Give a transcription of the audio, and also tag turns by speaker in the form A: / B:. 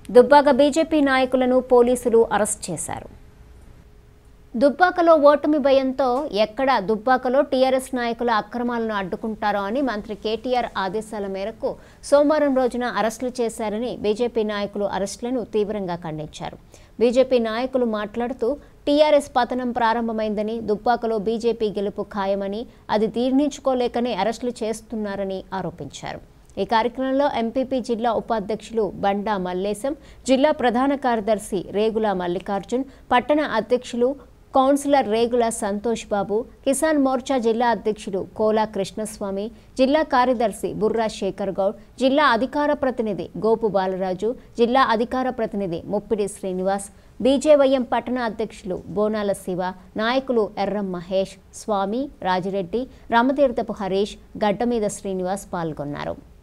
A: Dubbaka BJP నాయకులను పోలీసులు arrest చేశారు. దుబ్బాకలో ఓటమి భయంతో ఎక్కడ దుబ్బాకలో టీఆర్ఎస్ నాయకుల అక్రమాలను అడ్డుకుంటారో అని మంత్రి కేటీఆర్ ఆదేశాల మేరకు సోమవారం రోజున అరెస్టులు చేశారని బీజేపీ నాయకులు అరెస్టులను తీవ్రంగా ఖండించారు. బీజేపీ నాయకులు మాట్లాడుతూ టీఆర్ఎస్ పతనం ప్రారంభమైందని, దుబ్బాకలో బీజేపీ గెలుపు ఖాయమని, అది తీర్నించుకోలేకనే అరెస్టులు చేస్తున్నారని ఆరోపించారు. ఈ కార్యక్రమంలో ఎంపీపీ జిల్లా ఉపాధ్యక్షులు బండా మల్లేశం, జిల్లా ప్రధాన కార్యదర్శి రేగుల మల్లికార్జున్, పట్టణ అధ్యక్షులు కౌన్సిలర్ రేగుల సంతోష్ బాబు, కిసాన్ మోర్చా జిల్లా అధ్యక్షులు కోలా కృష్ణస్వామి, జిల్లా కార్యదర్శి బుర్రా శేఖర్ గౌడ్, జిల్లా అధికార ప్రతినిధి గోపు బాలరాజు, జిల్లా అధికార ప్రతినిధి ముప్పిడి శ్రీనివాస్, బీజేవైఎం పట్టణ అధ్యక్షులు బోనాల శివ, నాయకులు ఎర్రం మహేష్, స్వామి, రాజిరెడ్డి, రామతీర్థపు హరీష్, గడ్డమీద శ్రీనివాస్ పాల్గొన్నారు.